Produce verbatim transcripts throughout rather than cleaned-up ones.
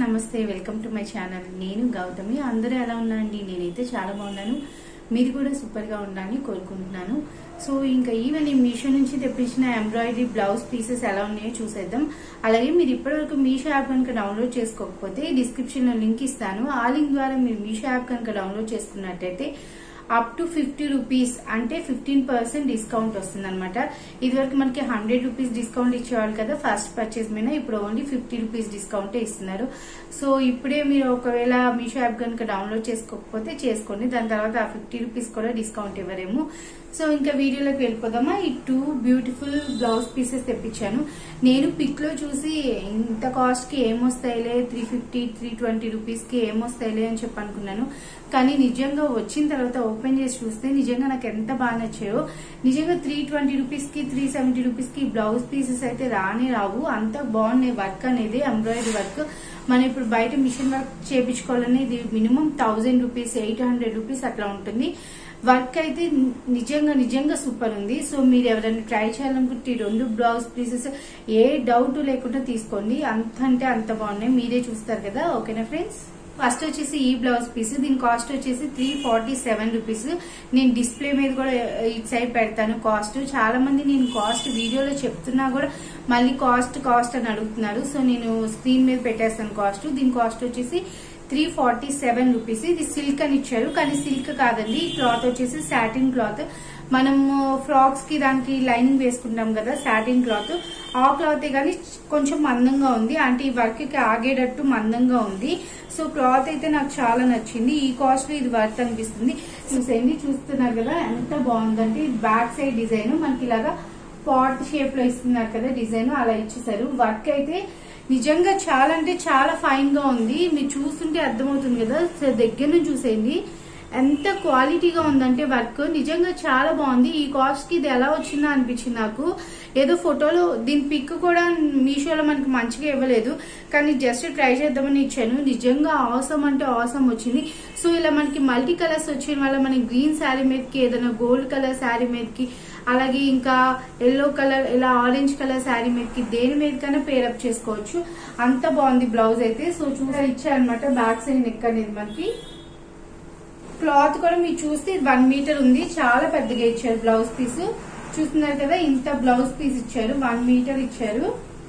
నమస్తే welcome to my channel. నేను గౌతమి. అందరూ ఎలా ఉన్నారండి? నేనైతే చాలా బాగున్నాను. మీరు కూడా సూపర్ గా ఉండాలని కోరుకుంటున్నాను. సో ఇంకా ఈవెన్ ఈ మీషో నుంచి తెప్పించిన ఎంబ్రాయిడరీ బ్లౌజ్ పీసెస్ ఎలా ఉన్నాయో చూసేద్దాం. అలాగే మీరు ఇప్పటివరకు మీషో యాప్ కనుక డౌన్లోడ్ చేసుకోకపోతే డిస్క్రిప్షన్ లో లింక్ ఇస్తాను. ఆ లింక్ ద్వారా మీరు మీషో యాప్ కనుక డౌన్లోడ్ చేసుకున్నట్టయితే అప్ టు ఫిఫ్టీ రూపీస్ అంటే ఫిఫ్టీన్ పర్సెంట్ డిస్కౌంట్ వస్తుంది అనమాట. ఇదివరకు మనకి హండ్రెడ్ రూపీస్ డిస్కౌంట్ ఇచ్చేవాళ్ళు కదా ఫస్ట్ పర్చేస్ మీద, ఇప్పుడు ఓన్లీ ఫిఫ్టీ రూపీస్ డిస్కౌంట్ ఇస్తున్నారు. సో ఇప్పుడే మీరు ఒకవేళ మీషో యాప్ కనుక డౌన్లోడ్ చేసుకోకపోతే చేసుకోండి, దాని తర్వాత ఆ ఫిఫ్టీ రూపీస్ కూడా డిస్కౌంట్ ఇవ్వరేమో. సో ఇంకా వీడియోలోకి వెళ్ళిపోదామా. ఈ టూ బ్యూటిఫుల్ బ్లౌజ్ పీసెస్ తెప్పించాను. నేను పిక్ లో చూసి ఇంత కాస్ట్ కి ఏమొస్తాయిలే, three fifty three twenty rupees కి ఏమొస్తాయిలే అని చెప్పి అనుకున్నాను. కానీ నిజంగా వచ్చిన తర్వాత ఓపెన్ చేసి చూస్తే నిజంగా నాకు ఎంత బాగా నచ్చాయో. నిజంగా త్రీ ట్వంటీ రూపీస్ కి త్రీ సెవెంటీ రూపీస్ కి బ్లౌజ్ పీసెస్ అయితే రానే రావు, అంత బాగున్నాయి. వర్క్ అనేది ఎంబ్రాయిడరీ వర్క్ మనం ఇప్పుడు బయట మిషన్ వర్క్ చేయించుకోవాలని ఇది minimum thousand rupees eight hundred rupees అట్లా ఉంటుంది. వర్క్ అయితే నిజంగా నిజంగా సూపర్ ఉంది. సో మీరు ఎవరైనా ట్రై చేయాలనుకుంటే ఈ రెండు బ్లౌజ్ పీసెస్ ఏ డౌట్ లేకుండా తీసుకోండి, అంత అంటే అంత బాగున్నాయి. మీరే చూస్తారు కదా. ఓకేనా ఫ్రెండ్స్. ఫస్ట్ వచ్చేసి ఈ బ్లౌజ్ పీస్, దీని కాస్ట్ వచ్చేసి త్రీ ఫార్టీ సెవెన్ రూపీస్. నేను డిస్ప్లే మీద కూడా ఇటు సైడ్ పెడతాను కాస్ట్. చాలా మంది నేను కాస్ట్ వీడియోలో చెప్తున్నా కూడా మళ్ళీ కాస్ట్ కాస్ట్ అని అడుగుతున్నారు. సో నేను స్క్రీన్ మీద పెట్టేస్తాను కాస్ట్. దీని కాస్ట్ వచ్చేసి త్రీ ఫార్టీ సెవెన్ రూపీస్. ఇది సిల్క్ అని ఇచ్చారు, కానీ సిల్క్ కాదండి. ఈ క్లాత్ వచ్చేసి సాటిన్ క్లాత్. మనం ఫ్రాక్స్ కి దానికి లైనింగ్ వేసుకుంటాం కదా సాటిన్ క్లాత్, ఆ క్లాత్ కానీ కొంచెం మందంగా ఉంది, అంటే ఈ వర్క్ కి ఆగేటట్టు మందంగా ఉంది. సో క్లాత్ అయితే నాకు చాలా నచ్చింది. ఈ కాస్ట్ లో ఇది వర్త్ అనిపిస్తుంది. చూసేయండి, చూస్తున్నారు కదా ఎంత బాగుందంటే. బ్యాక్ సైడ్ డిజైన్ మనకి ఇలాగా పాట్ షేప్ లో ఇస్తున్నారు కదా డిజైన్, అలా ఇచ్చేసారు. వర్క్ అయితే నిజంగా చాలా అంటే చాలా ఫైన్ గా ఉంది. మీరు చూస్తుంటే అర్థమవుతుంది కదా. దగ్గర నుంచి చూసేయండి ఎంత క్వాలిటీగా ఉందంటే వర్క్ నిజంగా చాలా బాగుంది. ఈ కాస్ట్ కి ఇది ఎలా వచ్చిందో అనిపించింది నాకు. ఏదో ఫోటోలో దీని పిక్ కూడా మీషోలో మనకి మంచిగా ఇవ్వలేదు, కానీ జస్ట్ ట్రై చేద్దామని ఇచ్చాను. నిజంగా ఆసమ్ అంటే ఆసమ్ వచ్చింది. సో ఇలా మనకి మల్టీ కలర్స్ వచ్చిన వల్ల మనకి గ్రీన్ శారీ మీదకి, ఏదైనా గోల్డ్ కలర్ శారీ మీదకి, అలాగే ఇంకా ఎల్లో కలర్ ఇలా ఆరెంజ్ కలర్ శారీ మీదకి దేని మీదకైనా పేరప్ చేసుకోవచ్చు. అంత బాగుంది బ్లౌజ్ అయితే. సో చూసా ఇచ్చారనమాట. బ్యాక్ సైడ్ నెక్ అనేది మనకి క్లాత్ కూడా మీరు చూస్తే వన్ మీటర్ ఉంది, చాలా పెద్దగా ఇచ్చారు బ్లౌజ్ పీస్. చూస్తున్నారు కదా ఇంత బ్లౌజ్ పీస్ ఇచ్చారు, వన్ మీటర్ ఇచ్చారు,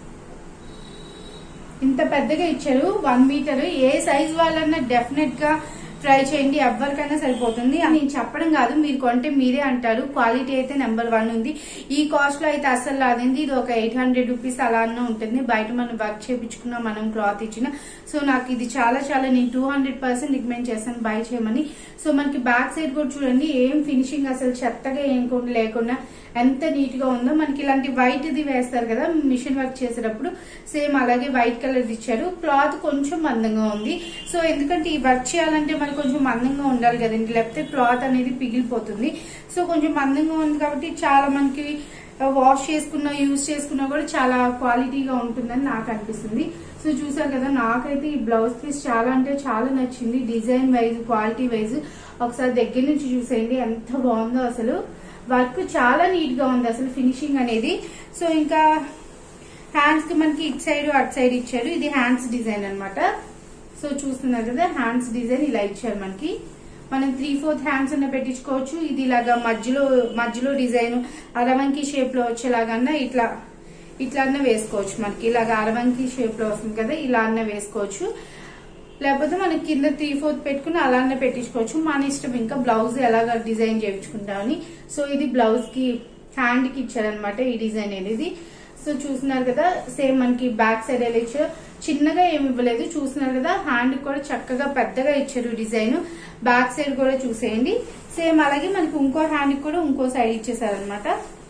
ఇంత పెద్దగా ఇచ్చారు వన్ మీటర్. ఏ సైజ్ వాళ్ళన్నా డెఫినెట్ గా ట్రై చేయండి, ఎవరికైనా సరిపోతుంది. నేను చెప్పడం కాదు, మీరు కొంటే మీరే అంటారు. క్వాలిటీ అయితే నెంబర్ వన్ ఉంది. ఈ కాస్ట్ లో అయితే అసలు రాదండి. ఇది ఒక ఎయిట్ హండ్రెడ్ రూపీస్ అలా అన్న ఉంటుంది. బయట మనం వర్క్ చేయించుకున్నా, మనం క్లాత్ ఇచ్చిన. సో నాకు ఇది చాలా చాలా నేను టూ హండ్రెడ్ పర్సెంట్ రికమెండ్ చేస్తాను బై చేయమని. సో మనకి బ్యాక్ సైడ్ కూడా చూడండి, ఏం ఫినిషింగ్ అసలు చెత్తగా ఏం లేకుండా ఎంత నీట్ గా ఉందో. మనకి ఇలాంటి వైట్ ది వేస్తారు కదా మిషన్ వర్క్ చేసేటప్పుడు, సేమ్ అలాగే వైట్ కలర్ ఇచ్చారు. క్లాత్ కొంచెం మందంగా ఉంది. సో ఎందుకంటే ఈ వర్క్ చేయాలంటే మనకి కొంచెం మందంగా ఉండాలి కదండి, లేకపోతే క్లాత్ అనేది పిగిలిపోతుంది. సో కొంచెం మందంగా ఉంది కాబట్టి చాలా మనకి వాష్ చేసుకున్నా యూజ్ చేసుకున్నా కూడా చాలా క్వాలిటీగా ఉంటుందని నాకు అనిపిస్తుంది. సో చూసారు కదా, నాకైతే ఈ బ్లౌజ్ పీస్ చాలా అంటే చాలా నచ్చింది. డిజైన్ వైజ్, క్వాలిటీ వైజ్ ఒకసారి దగ్గర నుంచి చూసేయండి ఎంత బాగుందో. అసలు వర్క్ చాలా నీట్ గా ఉంది అసలు ఫినిషింగ్ అనేది. సో ఇంకా హ్యాండ్స్ కి మనకి ఇటు సైడ్ అటు సైడ్ ఇచ్చారు. ఇది హ్యాండ్స్ డిజైన్ అనమాట. సో చూస్తున్నారు కదా హ్యాండ్స్ డిజైన్ ఇలా ఇచ్చారు మనకి. మనం త్రీ ఫోర్త్ హ్యాండ్స్ అన్న పెట్టించుకోవచ్చు. ఇది ఇలాగా మధ్యలో మధ్యలో డిజైన్ అరవంకి షేప్ లో వచ్చేలాగన్నా ఇట్లా ఇట్లా అన్న వేసుకోవచ్చు. మనకి ఇలాగ అరవంకి షేప్ లో వస్తుంది కదా, ఇలా అన్న వేసుకోవచ్చు. లేకపోతే మనకి కింద త్రీ ఫోర్త్ పెట్టుకుని అలా అన్న పెట్టించుకోవచ్చు, మన ఇష్టం. ఇంకా బ్లౌజ్ ఎలాగ డిజైన్ చేయించుకుంటామని. సో ఇది బ్లౌజ్ కి హ్యాండ్ కి ఇచ్చారనమాట ఈ డిజైన్ అనేది. సో చూస్తున్నారు కదా, సేమ్ మనకి బ్యాక్ సైడ్ ఎలా ఇచ్చారు, చిన్నగా ఏమి ఇవ్వలేదు. చూస్తున్నారు కదా హ్యాండ్ కూడా చక్కగా పెద్దగా ఇచ్చారు డిజైన్. బ్యాక్ సైడ్ కూడా చూసేయండి సేమ్ అలాగే మనకి ఇంకో హ్యాండ్ కూడా ఇంకో సైడ్ ఇచ్చేసారనమాట.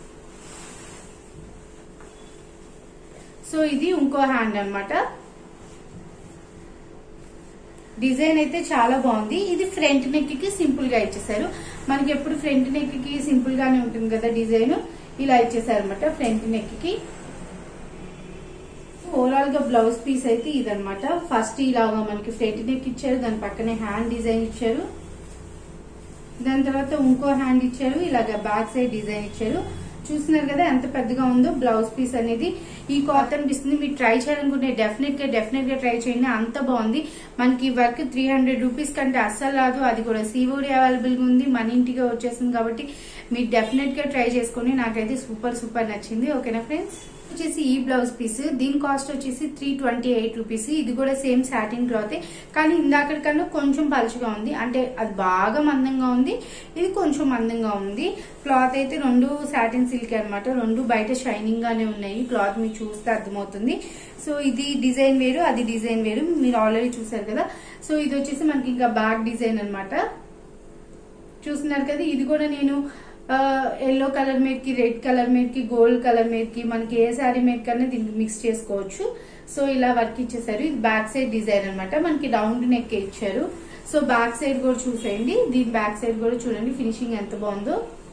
సో ఇది ఇంకో హ్యాండ్ అనమాట. డిజైన్ అయితే చాలా బాగుంది. ఇది ఫ్రంట్ నెక్ కి సింపుల్ గా ఇచ్చేసారు. మనకి ఎప్పుడు ఫ్రంట్ నెక్ కి సింపుల్ గానే ఉంటుంది కదా డిజైన్, ఇలా ఇచ్చేసారు అనమాట ఫ్రంట్ నెక్ కి. ఓవరాల్ గా బ్లౌజ్ పీస్ అయితే ఇదనమాట. ఫస్ట్ ఇలాగా మనకి ఫ్రంట్ నెక్ ఇచ్చారు, దాని పక్కనే హ్యాండ్ డిజైన్ ఇచ్చారు, దాని తర్వాత ఇంకో హ్యాండ్ ఇచ్చారు, ఇలాగా బ్యాక్ సైడ్ డిజైన్ ఇచ్చారు. చూస్తున్నారు కదా ఎంత పెద్దగా ఉందో బ్లౌజ్ పీస్ అనేది. ఈ కాటన్ పీస్ ని మీరు ట్రై చేయాలనుకుంటే డెఫినెట్ గా డెఫినెట్ గా ట్రై చేయండి. అంత బాగుంది. మనకి వర్క్ త్రీ హండ్రెడ్ రూపీస్ కంటే అస్సలు రాదు. అది కూడా సీఓడి అవైలబుల్ గా ఉంది, మన ఇంటిగా వచ్చేసింది కాబట్టి మీరు డెఫినెట్ గా ట్రై చేసుకోండి. నాకైతే సూపర్ సూపర్ నచ్చింది. ఓకేనా ఫ్రెండ్స్. వచ్చేసి ఈ బ్లౌజ్ పీస్ దీని కాస్ట్ వచ్చేసి త్రీ ట్వంటీ ఎయిట్ రూపీస్. ఇది కూడా సేమ్ సాటిన్ క్లాత్, కానీ ఇందాక కన్నా కొంచెం పలుచగా ఉంది. అంటే అది బాగా మందంగా ఉంది, ఇది కొంచెం మందంగా ఉంది. క్లాత్ అయితే రెండు సాటిన్ సిల్క్ అనమాట. రెండు బయట షైనింగ్ గానే ఉన్నాయి. క్లాత్ మీరు చూస్తే అర్థమవుతుంది. సో ఇది డిజైన్ వేరు, అది డిజైన్ వేరు. మీరు ఆల్రెడీ చూసారు కదా. సో ఇది వచ్చేసి మనకి ఇంకా బ్యాక్ డిజైన్ అనమాట. చూస్తున్నారు కదా. ఇది కూడా నేను ఎల్లో కలర్ మీద కి, రెడ్ కలర్ మీద కి, గోల్డ్ కలర్ మీద కి, మనకి ఏ శారీ మీద కన్నా దీనికి మిక్స్ చేసుకోవచ్చు. సో ఇలా వర్క్ ఇచ్చేసారు. ఇది బ్యాక్ సైడ్ డిజైన్ అనమాట. మనకి రౌండ్ నెక్ ఇచ్చారు. సో బ్యాక్ సైడ్ కూడా చూసేయండి. దీని బ్యాక్ సైడ్ కూడా చూడండి ఫినిషింగ్ ఎంత బాగుందో.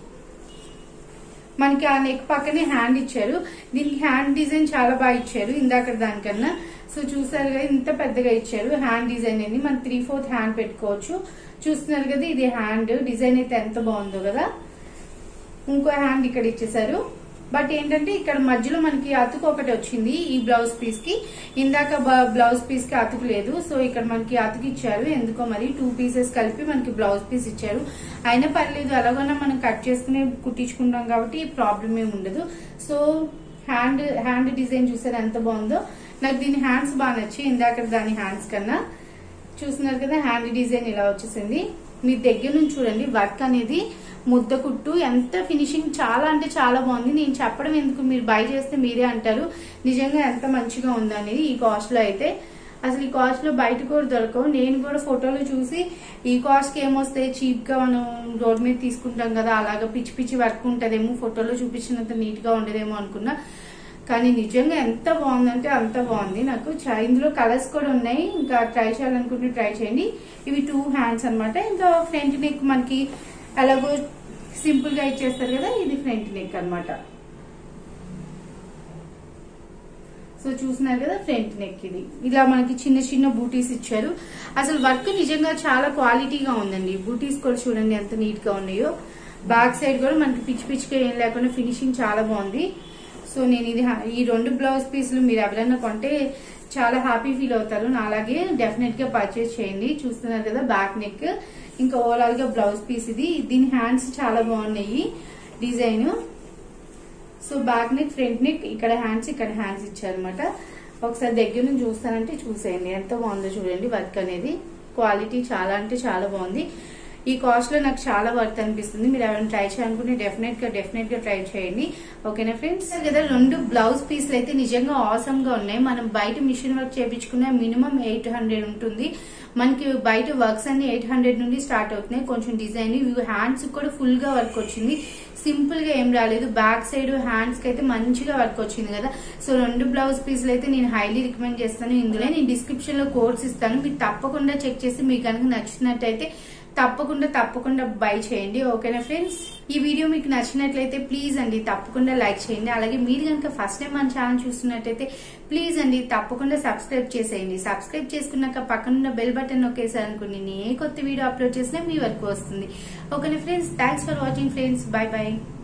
మనకి ఆ నెక్ పక్కనే హ్యాండ్ ఇచ్చారు. దీనికి హ్యాండ్ డిజైన్ చాలా బాగా ఇచ్చారు ఇందాక దానికన్నా. సో చూసారు కదా ఇంత పెద్దగా ఇచ్చారు హ్యాండ్ డిజైన్ అనేది. మనం త్రీ ఫోర్త్ హ్యాండ్ పెట్టుకోవచ్చు. చూస్తున్నారు కదా ఇది హ్యాండ్ డిజైన్ అయితే ఎంత బాగుందో కదా. ఇంకో హ్యాండ్ ఇక్కడ ఇచ్చేసారు. బట్ ఏంటంటే ఇక్కడ మధ్యలో మనకి అతుకు ఒకటి వచ్చింది ఈ బ్లౌజ్ పీస్ కి. ఇందాక బ్లౌజ్ పీస్ కి అతుకు లేదు. సో ఇక్కడ మనకి అతుకు ఇచ్చారు. ఎందుకో మరి టూ పీసెస్ కలిపి మనకి బ్లౌజ్ పీస్ ఇచ్చారు. అయినా పర్లేదు, అలాగైనా మనం కట్ చేసుకుని కుట్టించుకుంటాం కాబట్టి ప్రాబ్లం ఏమి ఉండదు. సో హ్యాండ్ హ్యాండ్ డిజైన్ చూసారు ఎంత బాగుందో. నాకు దీని హ్యాండ్స్ బాగా నచ్చాయి ఇందాక దాని హ్యాండ్స్ కన్నా. చూస్తున్నారు కదా హ్యాండ్ డిజైన్ ఇలా వచ్చేసింది. మీ దగ్గర నుంచి చూడండి వర్క్ అనేది ముద్ద కుట్టు ఎంత ఫినిషింగ్ చాలా అంటే చాలా బాగుంది. నేను చెప్పడం ఎందుకు, మీరు బై చేస్తే మీరే అంటారు నిజంగా ఎంత మంచిగా ఉందనేది. ఈ కాస్ట్ లో అయితే అసలు ఈ కాస్ట్ లో బయట కూడా దొరకవు. నేను కూడా ఫోటోలు చూసి ఈ కాస్ట్ కి ఏమొస్తాయి, చీప్ గా మనం రోడ్ మీద తీసుకుంటాం కదా, అలాగా పిచ్చి పిచ్చి వర్క్ ఉంటదేమో, ఫోటోలో చూపించినంత నీట్ గా ఉండదేమో అనుకున్నా. కానీ నిజంగా ఎంత బాగుందంటే అంత బాగుంది. నాకు ఇందులో కలర్స్ కూడా ఉన్నాయి. ఇంకా ట్రై చేయాలనుకుంటే ట్రై చేయండి. ఇవి టూ హ్యాండ్స్ అనమాట. ఇంకా ఫ్రంట్ నెక్ మనకి అలాగో సింపుల్ గా ఇచ్చేస్తారు కదా, ఇది ఫ్రంట్ నెక్ అనమాట. సో చూస్తున్నారు కదా ఫ్రంట్ నెక్ ఇది. ఇలా మనకి చిన్న చిన్న బూటీస్ ఇచ్చారు. అసలు వర్క్ నిజంగా చాలా క్వాలిటీగా ఉందండి. బూటీస్ కూడా చూడండి ఎంత నీట్ గా ఉన్నాయో. బ్యాక్ సైడ్ కూడా మనకి పిచ్చి పిచ్చిగా ఏం లేకుండా ఫినిషింగ్ చాలా బాగుంది. సో నేను ఇది ఈ రెండు బ్లౌజ్ పీసులు మీరు ఎవరైనా కొంటే చాలా హ్యాపీ ఫీల్ అవుతారు. అలాగే డెఫినెట్ గా పర్చేస్ చేయండి. చూస్తున్నారు కదా బ్యాక్ నెక్, ఇంకా ఓవరాల్ గా బ్లౌజ్ పీస్ ఇది. దీని హ్యాండ్స్ చాలా బాగున్నాయి design. So back neck, front neck, ఇక్కడ హ్యాండ్స్, ఇక్కడ హ్యాండ్స్ ఇచ్చారనమాట. ఒకసారి దగ్గర నుంచి చూస్తానంటే చూసేయండి ఎంత బాగుందో చూడండి. వర్క్ అనేది క్వాలిటీ చాలా అంటే చాలా బాగుంది. ఈ కాస్ట్ లో నాకు చాలా వర్త్ అనిపిస్తుంది. మీరు ఎవరైనా ట్రై చేయాలనుకుంటే డెఫినెట్ గా డెఫినెట్ గా ట్రై చేయండి. ఓకేనా ఫ్రెండ్స్. కదా రెండు బ్లౌజ్ పీస్లు అయితే నిజంగా ఆసమ్ గా ఉన్నాయి. మనం బయట మిషన్ వర్క్ చేయించుకున్న మినిమం ఎయిట్ హండ్రెడ్ ఉంటుంది. మనకి బయట వర్క్స్ అన్ని ఎయిట్ హండ్రెడ్ నుండి స్టార్ట్ అవుతున్నాయి. కొంచెం డిజైన్ హ్యాండ్స్ కూడా ఫుల్ గా వర్క్ వచ్చింది. సింపుల్ గా ఏం రాలేదు. బ్యాక్ సైడ్ హ్యాండ్స్ కి అయితే మంచిగా వర్క్ వచ్చింది కదా. సో రెండు బ్లౌజ్ పీసులు అయితే నేను హైలీ రికమెండ్ చేస్తాను. ఇందులో నేను డిస్క్రిప్షన్ లో కోడ్స్ ఇస్తాను. మీరు తప్పకుండా చెక్ చేసి మీకు కనుక నచ్చినట్టయితే తప్పకుండా తప్పకుండా బై చేయండి. ఓకేనా ఫ్రెండ్స్. ఈ వీడియో మీకు నచ్చినట్లయితే ప్లీజ్ అండి తప్పకుండా లైక్ చేయండి. అలాగే మీరు కనుక ఫస్ట్ టైం మన ఛానల్ చూస్తున్నట్టయితే ప్లీజ్ అండి తప్పకుండా సబ్స్క్రైబ్ చేసేయండి. సబ్స్క్రైబ్ చేసుకున్నాక పక్కనున్న బెల్ బటన్ నొక్కేసారనుకోండి నేను ఏ కొత్త వీడియో అప్లోడ్ చేసినా మీ వరకు వస్తుంది. ఓకేనా ఫ్రెండ్స్. Thanks for watching friends. Bye by.